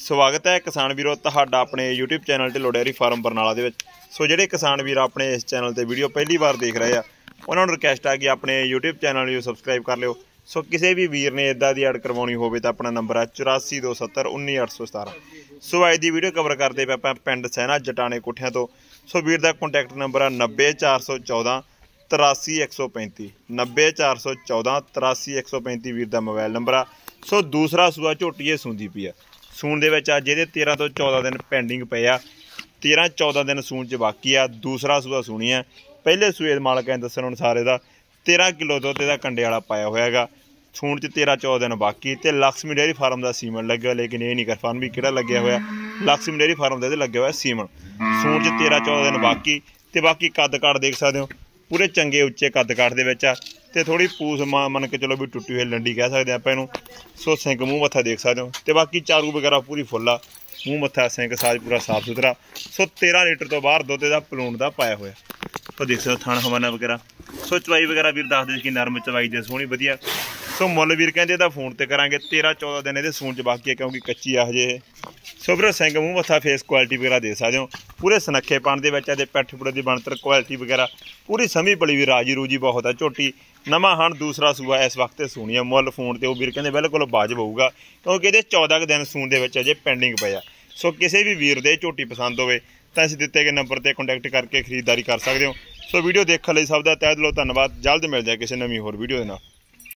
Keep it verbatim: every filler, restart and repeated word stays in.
स्वागत है किसान वीरों तुहाडा अपने YouTube channel Dhillon dairy farm Barnala दे विच। सो जिहड़े किसान वीर अपने इस चैनल ते वीडियो पहली बार देख रहे हैं उन्होंने रिक्वेस्ट है कि अपने यूट्यूब चैनल नूं सबसक्राइब कर लिओ। सो किसी भी वीर ने इदा की ऐड करवानी हो तो अपना नंबर है चौरासी दो सत्तर उन्नी अठ सौ सतारा। सो अज की वीडियो कवर करते पे आपां पिंड सैना जटाने कोठियां तो। सो वीर का कॉन्टैक्ट नंबर है नब्बे चार सौ चौदह तरासी एक सौ पैंती नब्बे चार सौ चौदह तरासी एक सौ पैंती वीर का मोबाइल नंबर आ। सो दूसरा सूआ झोटी सूंदी पई आ। सूण दे विच अज इहदे तेरह तो चौदह दिन पेंडिंग पे आ। तेरह चौदह दिन सूण च बाकी आ। दूसरा सूआ सूणी है। पहले सूए मालक ने दस्सण अनुसार इहदा तेरह किलो दुध इहदा कंडे वाला पाया होया हैगा। सूण च तेरह चौदह दिन बाकी ते लक्ष्मी डेयरी फार्म का सीमन लग्या, लेकिन ये नहीं कन्फर्म भी किहड़ा लग्या होया। लक्ष्मी डेयरी फार्म का लग्या होया सीमन। सूण च तेरह चौदह दिन बाकी ते बाकी कद काठ देख सकते हो पूरे चंगे उच्चे कद काठ दे विच आ ते थोड़ी पूस मा मन के चलो भी टुटी हुई लंडी कह सकते आप इनू। सो सिंक मूँह मत्था देख सकते हो तो बाकी चारू वगैरह पूरी फुल आ। मूँह मत्था सिंक साज पूरा साफ सुथरा। सो तेरह लीटर तो बाहर दुध इहदा पलूण का पाया होया। सो देख सकते थान हवाना वगैरह। सो चवाई वगैरह वीर दस दे कि नरम चवाई दे सोहनी वधिया। सो मुल वीर कहते इहदा फोन ते करांगे तेरह चौदह दिन इहदे सूण च बाकी है क्योंकि कच्ची आ हजे। सो फिर सिंग मूँह मत्था फेस क्वालिटी वगैरह दे सकते हो पूरे सनखेपन दे विच ते पैठ पुड़े की बनतर क्वालिटी वगैरह पूरी समी पली भी राजी रूजी बहुत है। झोटी नवा हण दूसरा सूआ इस वक्त सूणी है। मुल फोन ते वीर कहते बिल्कुल वाजब होऊगा क्योंकि ये चौदह दिन सूण दे विच अजे पेंडिंग पे आ। सो किसी भी वीर दे झोटी पसंद होवे तां इस दिते गए नंबर ते कॉन्टैक्ट करके खरीददारी कर सकते हो। सो वीडियो देखने लई सब दा तहे दिलों धन्नवाद। जल्द मिल जाए किसी नवीं होर वीडियो दे नाल।